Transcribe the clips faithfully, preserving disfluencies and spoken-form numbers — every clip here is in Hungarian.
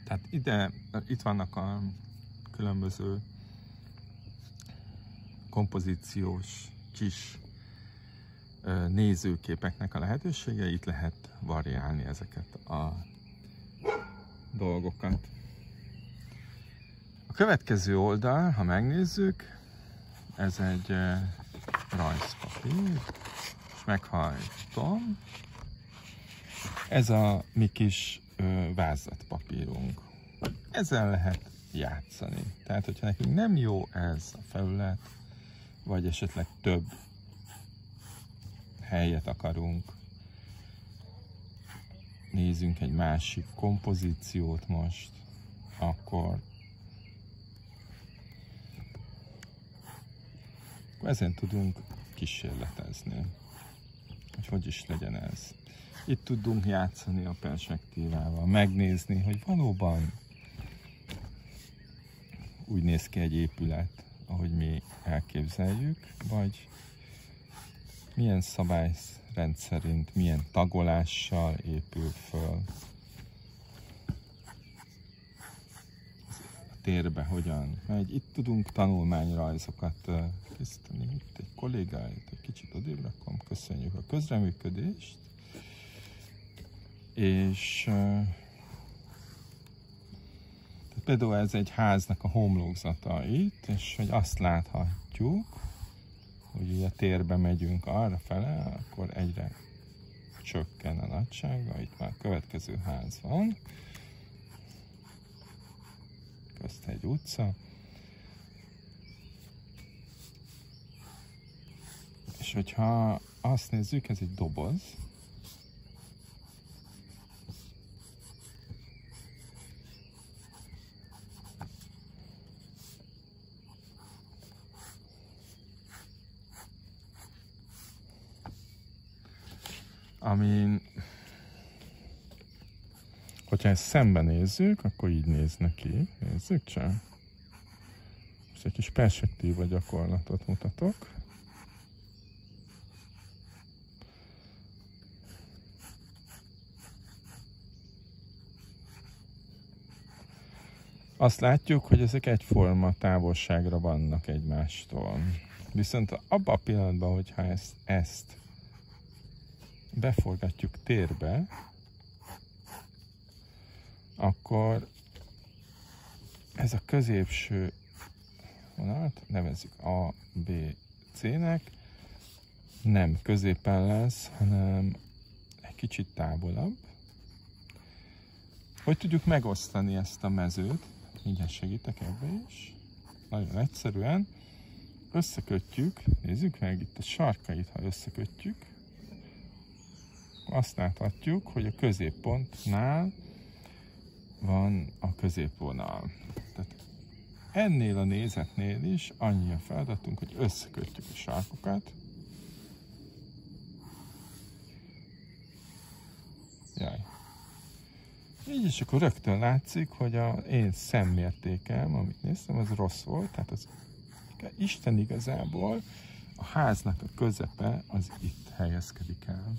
Tehát ide, itt vannak a különböző kompozíciós kis nézőképeknek a lehetősége, itt lehet variálni ezeket a dolgokat. A következő oldal, ha megnézzük, ez egy rajzpapír, és meghajtom. Ez a mi kis vázlatpapírunk. Ezzel lehet játszani. Tehát, hogyha nekünk nem jó ez a felület, vagy esetleg több helyet akarunk, nézzünk egy másik kompozíciót most, akkor ezen tudunk kísérletezni, hogy hogy is legyen ez. Itt tudunk játszani a perspektívával, megnézni, hogy valóban úgy néz ki egy épület, ahogy mi elképzeljük, vagy milyen szabályrend szerint, milyen tagolással épül föl. A térbe hogyan megy. Itt tudunk tanulmányrajzokat készíteni. Itt egy kollégáit, egy kicsit odébb rakom, köszönjük a közreműködést. És tehát például ez egy háznak a homlokzata itt, és hogy azt láthatjuk, hogy ugye a térbe megyünk arra fele, akkor egyre csökken a nagysága. Itt már a következő ház van. Közt egy utca. És hogyha azt nézzük, ez egy doboz. Amin, hogyha ezt szemben nézzük, akkor így néz neki. Nézzük csak. Most egy kis perspektíva gyakorlatot mutatok. Azt látjuk, hogy ezek egyforma távolságra vannak egymástól. Viszont abban a pillanatban, hogyha ezt, ezt beforgatjuk térbe, akkor ez a középső vonalat, nevezzük A, B, C-nek, nem középen lesz, hanem egy kicsit távolabb. Hogy tudjuk megosztani ezt a mezőt? Mindjárt segítek ebbe is. Nagyon egyszerűen. Összekötjük, nézzük meg itt a sarkait, ha összekötjük. Azt láthatjuk, hogy a középpontnál van a középvonal. Tehát ennél a nézetnél is annyi a feladatunk, hogy összekötjük a sarkokat. Jaj. Így is akkor rögtön látszik, hogy az én szemmértékem, amit néztem, az rossz volt. Tehát az Isten igazából a háznak a közepe az itt helyezkedik el.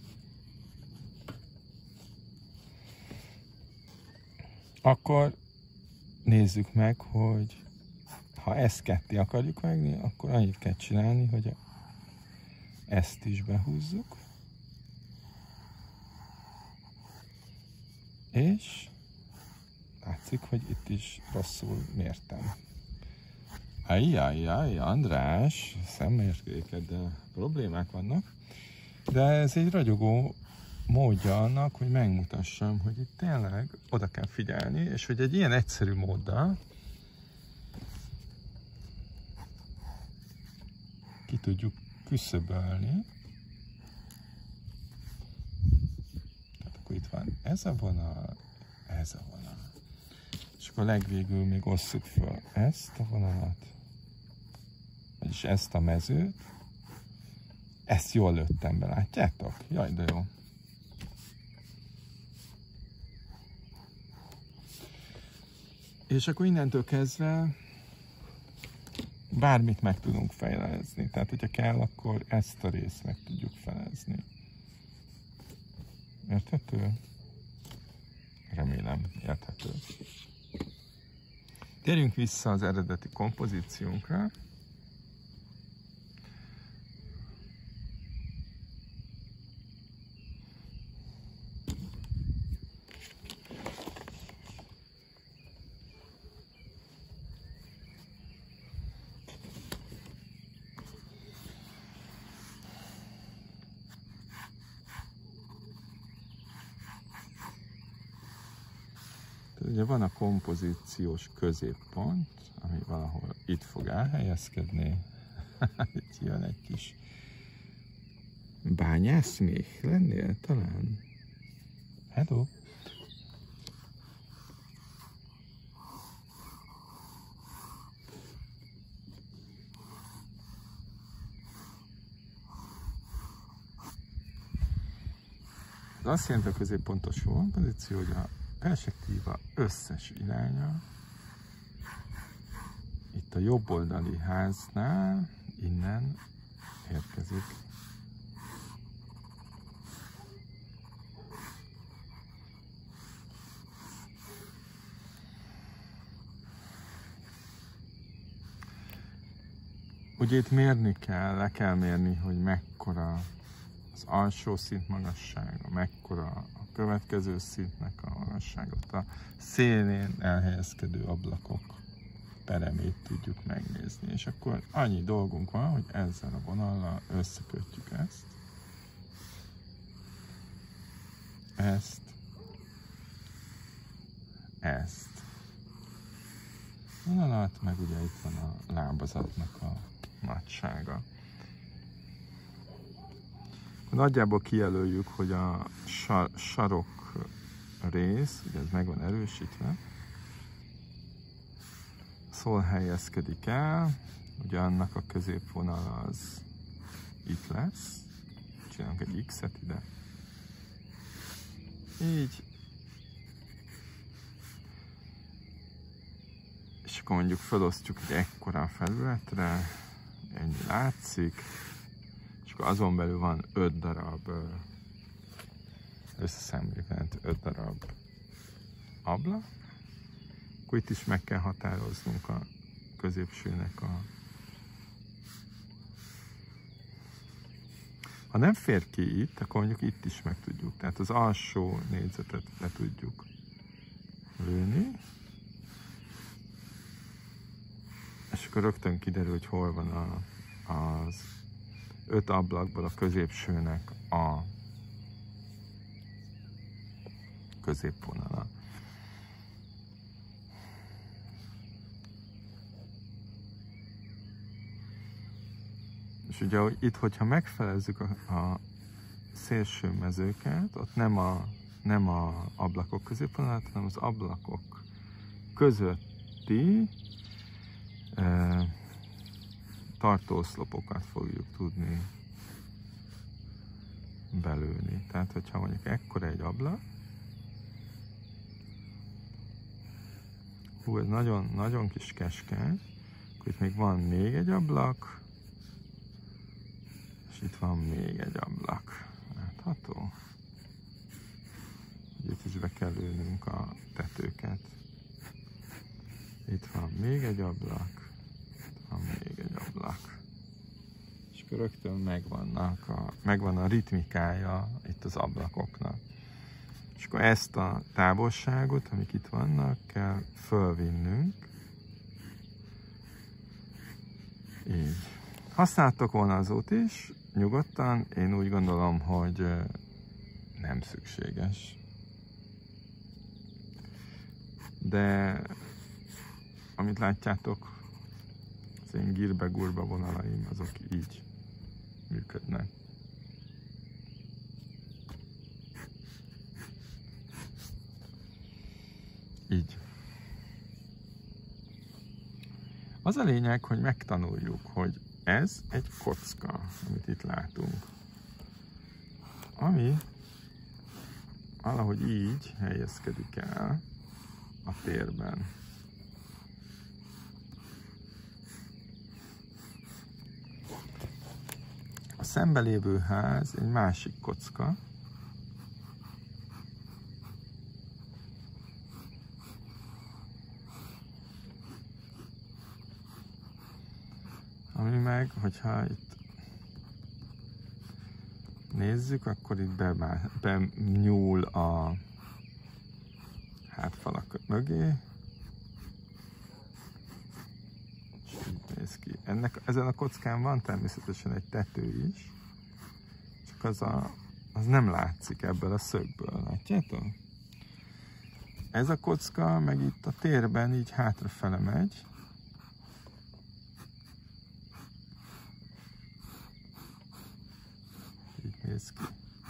Akkor nézzük meg, hogy ha ezt ketté akarjuk vágni, akkor annyit kell csinálni, hogy ezt is behúzzuk. És látszik, hogy itt is rosszul mértem. Ajjajjaj, András, szemmértékeddel problémák vannak, de ez egy ragyogó módja annak, hogy megmutassam, hogy itt tényleg oda kell figyelni, és hogy egy ilyen egyszerű móddal ki tudjuk küszöbölni. Tehát akkor itt van ez a vonal, ez a vonal. És akkor legvégül még osszuk föl ezt a vonalat, vagyis ezt a mezőt. Ezt jól lőttem be, látjátok? Jaj, de jó. És akkor innentől kezdve bármit meg tudunk fejlezni. Tehát, hogyha kell, akkor ezt a részt meg tudjuk felezni. Érthető? remélem érthető. Térjünk vissza az eredeti kompozíciónkra. Ugye van a kompozíciós középpont, ami valahol itt fog elhelyezkedni. Itt jön egy kis bányász még lennél talán. Hello! Ez azt jelenti a középpontos kompozíció, hogy a perspektíva összes iránya itt a jobb oldali háznál innen érkezik. Ugye itt mérni kell, le kell mérni, hogy mekkora az alsó szint magassága, mekkora a következő szintnek a magasságot, a szélén elhelyezkedő ablakok peremét tudjuk megnézni. És akkor annyi dolgunk van, hogy ezzel a vonallal összekötjük ezt, ezt, ezt. Vonalat, meg ugye itt van a lábazatnak a nagysága. Nagyjából kijelöljük, hogy a sar, sarok rész, ugye ez meg van erősítve, szól helyezkedik el, ugye annak a középvonal az itt lesz, csinálunk egy X-et ide, így, és akkor mondjuk felosztjuk egy ekkora felületre, ennyi látszik, és akkor azon belül van öt darab, összeszámoljuk, öt darab ablak. Akkor itt is meg kell határoznunk a középsőnek a... Ha nem fér ki itt, akkor mondjuk itt is meg tudjuk. Tehát az alsó négyzetet le tudjuk lőni. És akkor rögtön kiderül, hogy hol van a, az öt ablakból a középsőnek a középvonala. És ugye itt, hogyha megfelezzük a, a szélső mezőket, ott nem a, nem a ablakok középvonalat, hanem az ablakok közötti e, tartóoszlopokat fogjuk tudni belőni. Tehát, hogyha mondjuk ekkora egy ablak, hú, ez nagyon, nagyon kis keskeny, akkor itt még van még egy ablak, és itt van még egy ablak. Látható? Itt is be kell lőnünk a tetőket. Itt van még egy ablak, itt van még egy ablak. És akkor rögtön megvannak a, megvan a ritmikája itt az ablakoknak. És akkor ezt a távolságot, amik itt vannak, kell fölvinnünk. Így. Használtok vonalzót is, nyugodtan. Én úgy gondolom, hogy nem szükséges. De amit látjátok, az én gírbe-gurba vonalaim, azok így működnek. Így. Az a lényeg, hogy megtanuljuk, hogy ez egy kocka, amit itt látunk, ami valahogy így helyezkedik el a térben. A szembelévő ház egy másik kocka, meg, hogyha itt nézzük, akkor itt benyúl a hátfalak mögé. És így néz ki. Ennek, ezen a kockán van természetesen egy tető is, csak az, a, az nem látszik ebből a szögből, látjátok? Ez a kocka meg itt a térben így hátrafele megy. Így néz ki.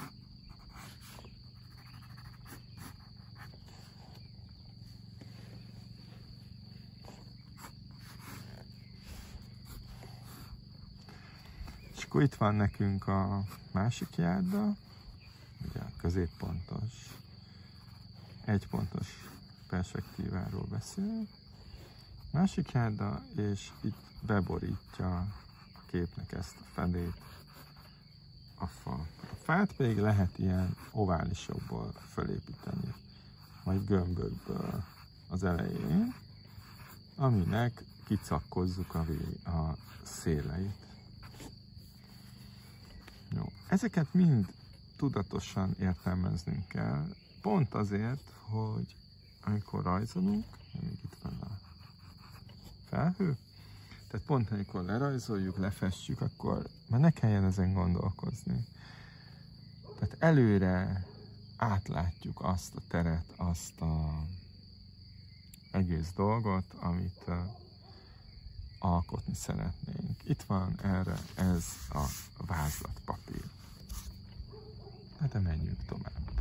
És akkor itt van nekünk a másik járda, ugye a középpontos, egypontos perspektíváról beszél. Másik járda, és itt beborítja a képnek ezt a fedét a fa. A fát pedig lehet ilyen oválisokból felépíteni, majd gömbökből az elején, aminek kicakkozzuk a, a széleit. Jó. Ezeket mind tudatosan értelmeznünk kell, pont azért, hogy amikor rajzolunk, még itt van a felhő, tehát pont amikor lerajzoljuk, lefestjük, akkor már ne kelljen ezen gondolkozni. Tehát előre átlátjuk azt a teret, azt a egész dolgot, amit uh, alkotni szeretnénk. Itt van erre ez a vázlatpapír. Hát de menjünk tovább.